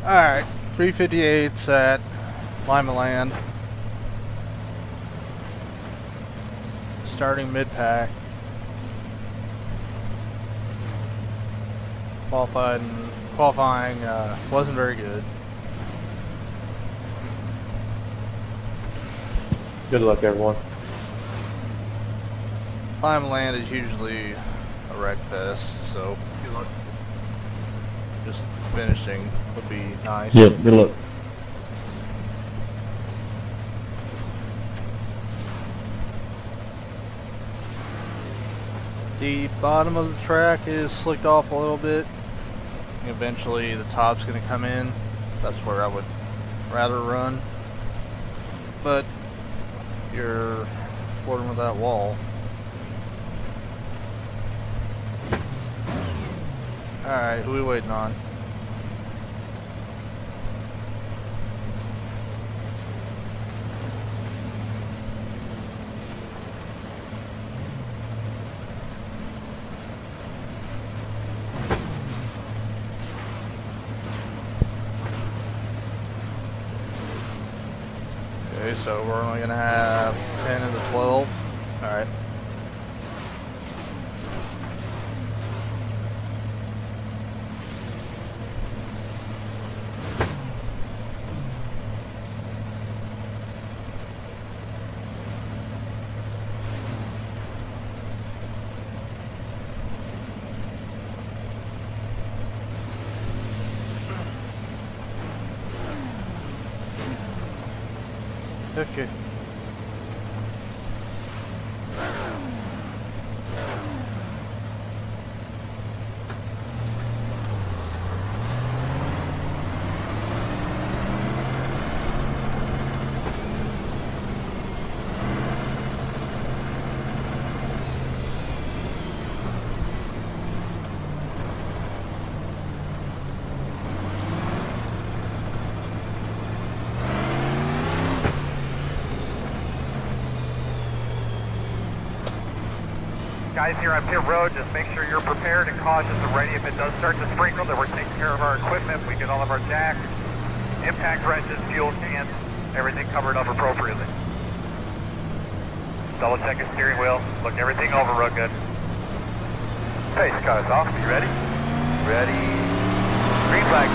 Alright, 358's at Limaland. Starting mid-pack. Qualifying wasn't very good. Good luck, everyone. Limaland is usually a wreck fest, so good luck. Just finishing would be nice. Yep, good luck. The bottom of the track is slicked off a little bit. Eventually the top's going to come in. That's where I would rather run. But you're flirting with that wall. Alright, who are we waiting on? Okay, so we're only going to have 10 of the 12. Alright. Okay. Guys here on pit road, just make sure you're prepared and cautious and ready. If it does start to sprinkle, then we're taking care of our equipment. We get all of our jacks, impact wrenches, fuel cans, everything covered up appropriately. Double check your steering wheel, look everything over real good. Pace car is off, you ready? Ready. Green flag.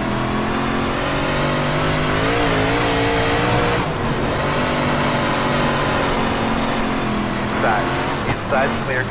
Inside clear.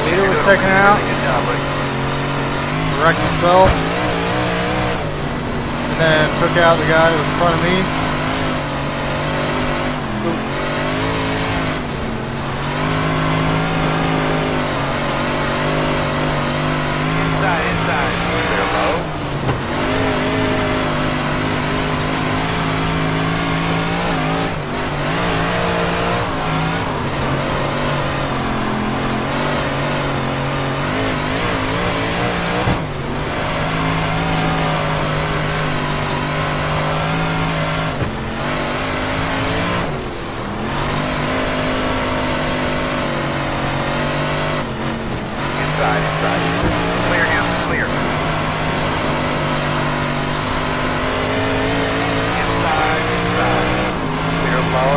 Leader was taken out. Good job, buddy. Wrecked himself. And then took out the guy that was in front of me. Inside. Clear low. Inside. Clear him, clear. Inside. Clear low.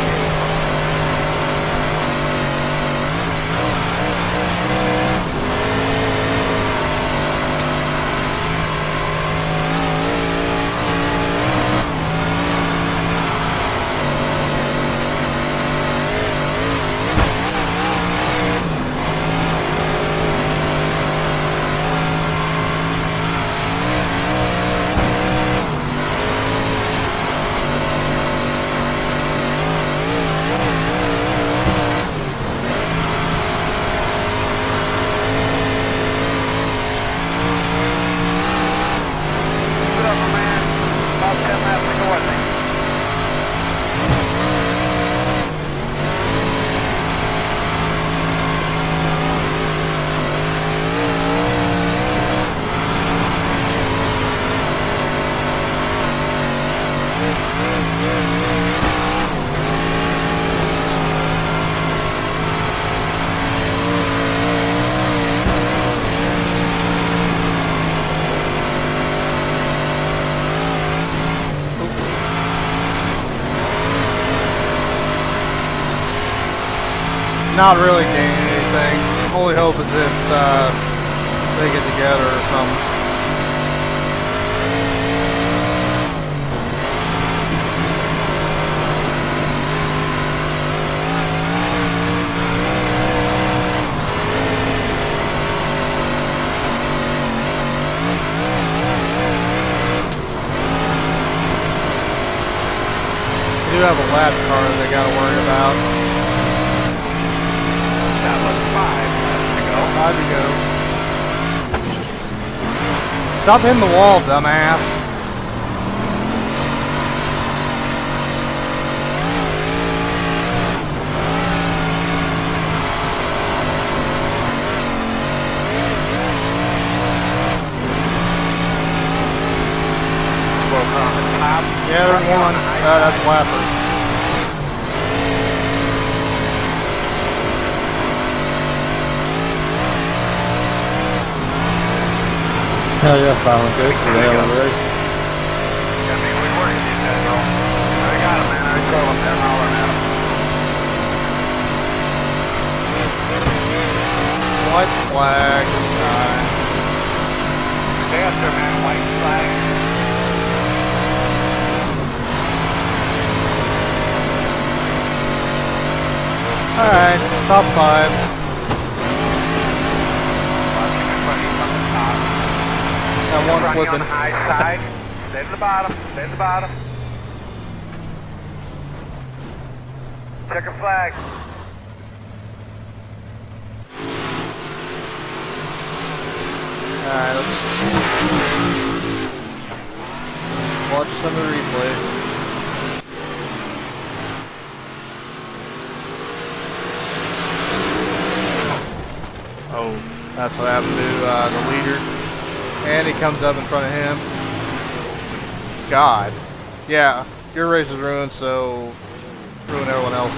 Not really gaining anything. Only hope is if they get together or something. They do have a lap car that they gotta worry about. That was 5 to go. 5 to go. Stop hitting the wall, dumbass. Both on the top. Yeah, there's one. That's Lapper. Hell yeah, Fallon, good. For the hell of the race. Yeah, we working these guys, bro. I got him, man. I drove up there hollering at him. White flag this time. Faster, man. White flag. Alright, top 5. Watching everybody from the top. Got one Running on flipping. the high side. Stay to the bottom. Stay to the bottom. Check a flag. Alright, let's watch some of the replays. Oh, that's what happened to the leader. And he comes up in front of him. God. Yeah, your race is ruined, so ruin everyone else's.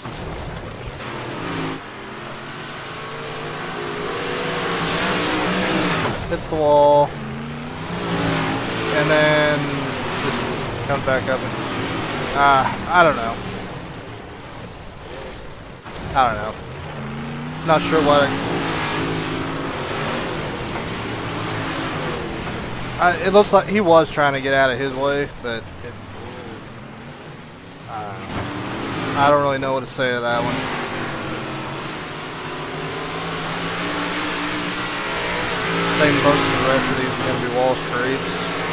Hits the wall. And then just comes back up and I don't know. Not sure what it looks like he was trying to get out of his way, but I don't really know what to say to that one. Same boats as the rest of these are going to be wall scrapes.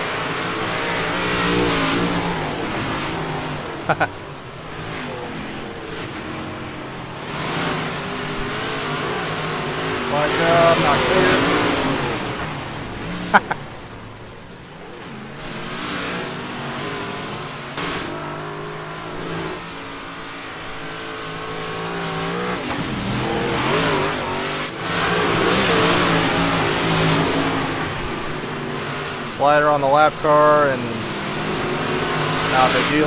My God, not clear. Slider on the lap car and not a big deal.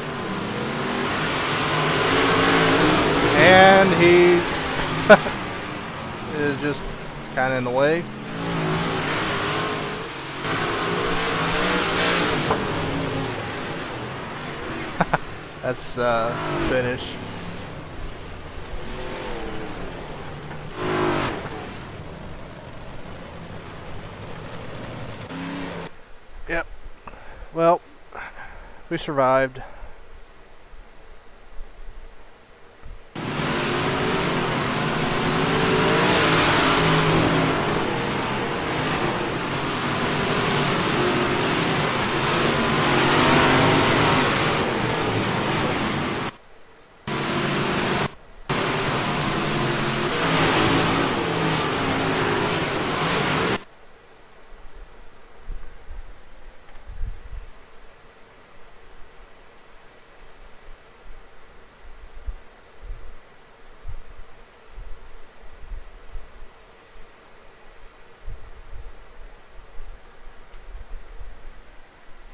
And he is just kind of in the way. That's finish. Yep. Well, we survived.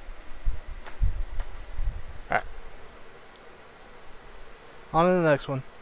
On to the next one.